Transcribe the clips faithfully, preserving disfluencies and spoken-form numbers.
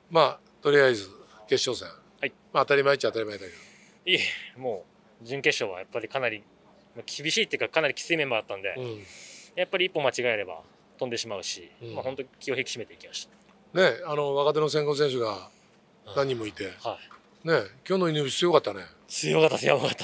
まあとりあえず決勝戦、 はい、 まあ当たり前っちゃ当たり前だけど、 いえ、もう準決勝はやっぱりかなり厳しいっていうか、かなりきついメンバーだったんで、うん、やっぱり一歩間違えれば飛んでしまうし、うん、まあ本当に気を引き締めていきました。 ね、あの若手の先行選手が何人もいて、はい、ね、今日の犬伏強かったね。 強かったです、やばかったです。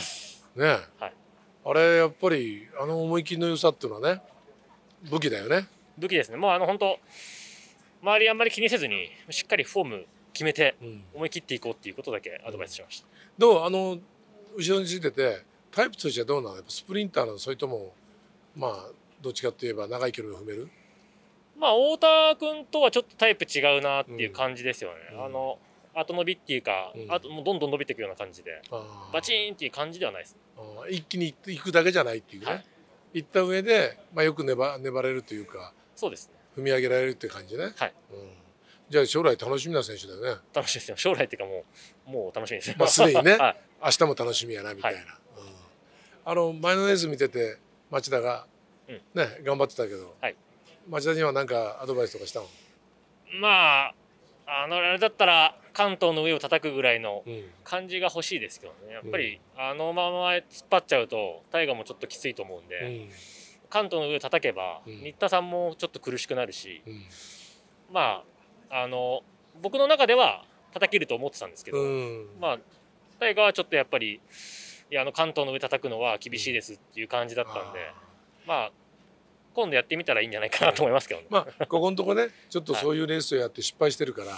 ね、はい、あれやっぱりあの思い切りの良さっていうのはね、武器だよね。 武器ですね。もうあの本当周りあんまり気にせずにしっかりフォーム決めて思い切っていこうっていうことだけアドバイスしました。 うん、どうあの後ろについててタイプとしてはどうなの？やっぱスプリンターなの？それともまあどっちかって言えば長い距離を踏める？ まあ太田君とはちょっとタイプ違うなっていう感じですよね。うん、あの後伸びっていうか、うん、あともうどんどん伸びていくような感じで、バチーンっていう感じではないです。 一気にいくだけじゃないっていうね。はい、行った上で、まあ、よく粘粘れるというか、 そうですね。 踏み上げられるって感じね。 はい。 うん、じゃあ将来楽しみな選手だよね。 楽しみですよ。将来っていうかもうもう楽しみですよ。 まあすでにね、はい、明日も楽しみやなみたいな。はい、うん、あの前のレース見てて町田が、うん、ね頑張ってたけど、はい、町田には何かアドバイスとかしたの？ まああのあれだったら関東の上を叩くぐらいの感じが欲しいですけどね。やっぱり、うん、あのまま突っ張っちゃうと大河もちょっときついと思うんで、うん、関東の上を叩けば、うん、新田さんもちょっと苦しくなるし、うん、まああの僕の中では叩けると思ってたんですけど、うん、まあ大河はちょっとやっぱりいやあの関東の上叩くのは厳しいですっていう感じだったんで、うん、まあ今度やってみたらいいんじゃないかなと思いますけどね。 まあここのとこねちょっとそういうレースをやって失敗してるから、はい、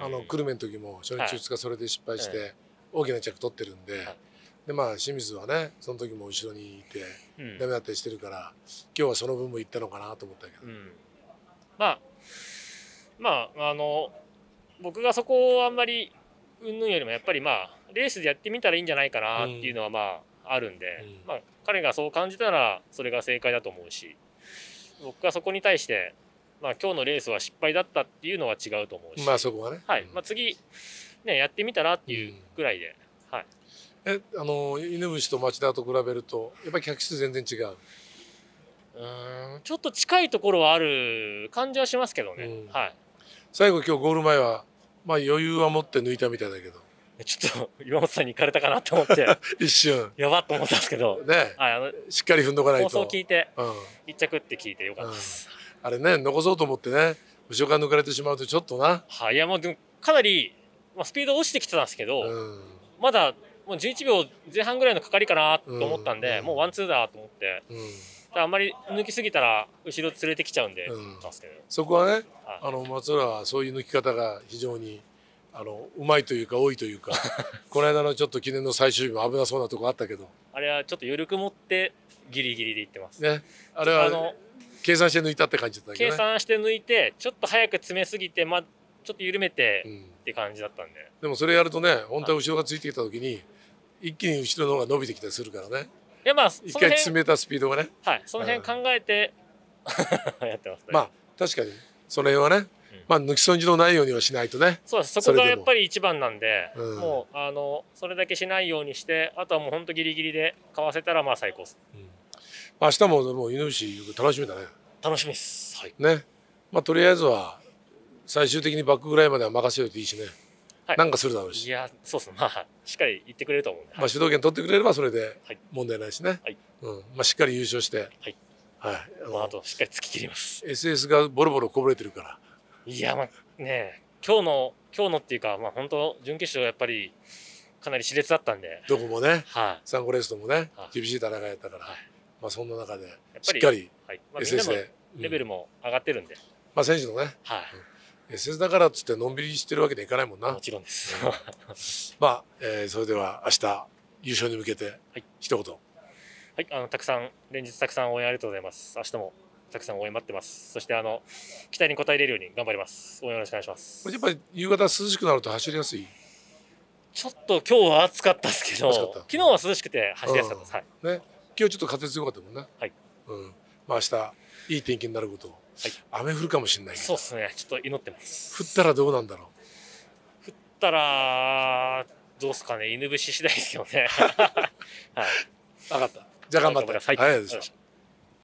あの久留米の時も初日ふつかそれで失敗して大きな着取ってるんで、はい、でまあ清水はねその時も後ろにいてダメだったりしてるから、今日はその分もいったのかなと思ったけど、うん、 まあまああの僕がそこをあんまりうんぬんよりもやっぱりまあレースでやってみたらいいんじゃないかなっていうのはまああるんで、うん、まあ彼がそう感じたらそれが正解だと思うし、僕がそこに対して、まあ、今日のレースは失敗だったっていうのは違うと思うし、 まあそこはね、 はい、まあ、次、ね、やってみたらっていうぐらいで、うん、はい、 えあの犬伏と町田と比べるとやっぱり客室全然違う？ うんちょっと近いところはある感じはしますけどね、うん、はい、 最後今日ゴール前は、まあ、余裕は持って抜いたみたいだけどちょっと岩本さんに行かれたかなと思って一瞬やばっと思ったんですけど、 ね、はい、あのしっかり踏んどかないと。 放送聞いて、うん、いっ着って聞いてよかったです、 うん、あれね残そうと思ってね後ろから抜かれてしまうとちょっとな、 はい、いやもうでもかなり、まあ、スピード落ちてきてたんですけど、うん、まだもうじゅういちびょうぜん半ぐらいのかかりかなと思ったんで、うん、もうワンツーだと思って、うん、あんまり抜きすぎたら後ろ連れてきちゃうんで、うん、 そこはね、はい、あの松浦はそういう抜き方が非常にあのうまいというか多いというかこの間のちょっと記念の最終日も危なそうなとこあったけどあれはちょっと余力持ってギリギリでいってますね。あれはあの計算して抜いたって感じだったけどね。 計算して抜いてちょっと早く詰めすぎて、まあ、ちょっと緩めてって感じだったんで、 うん、でもそれやるとね本当は後ろがついてきた時に一気に後ろの方が伸びてきたりするからね。 いやまあ一回詰めたスピードがね、 はい、その辺考えて、うん、やってます、ね、 まあ確かにその辺はね、まあ抜き損じのないようにはしないとね。 そうです、そこがやっぱり一番なんで、うん、もうあのそれだけしないようにしてあとはもう本当ギリギリでかわせたらまあ最高です、うん、 明日ももう犬伏楽しみだね。 楽しみです、はい、 ね、まあとりあえずは最終的にバックぐらいまでは任せようといいしね、はい、なんかするだろうし。 いやそうですね、まあしっかり言ってくれると思うんで、 まあ主導権取ってくれればそれで問題ないしね、はい、うん、まあしっかり優勝して、はいはい、あのあとしっかり突き切ります。 エスエス がボロボロこぼれてるから。 いやまあね今日の今日のっていうかまあ本当準決勝やっぱりかなり熾烈だったんでどこもね、はい、サンゴレースともね、はい、厳しい戦いだったから、はい、まあそんな中でしっかり エスエス でレベルも上がってるんで、うん、 まあ選手のね、はい、うん、エスエス だからっつってのんびりしてるわけにはいかないもんな。 もちろんです、 うん、まあ、えー、それでは明日優勝に向けて一言。 はい、あのたくさん連日たくさん応援ありがとうございます。明日もたくさん応援待ってます。そしてあの期待に応えれるように頑張ります。応援よろしくお願いします。 やっぱり夕方涼しくなると走りやすい。 ちょっと今日は暑かったですけど、昨日は涼しくて走りやすかったです。はい。 ね、今日ちょっと風強かったもんね。 はい。 うん。まあ明日いい天気になることを。はい。雨降るかもしれないけど。 そうですね。ちょっと祈ってます。 降ったらどうなんだろう。降ったらどうですかね。犬伏次第ですけどね。はい。 分かった。じゃあ頑張って。 はい。 ありがとうございました。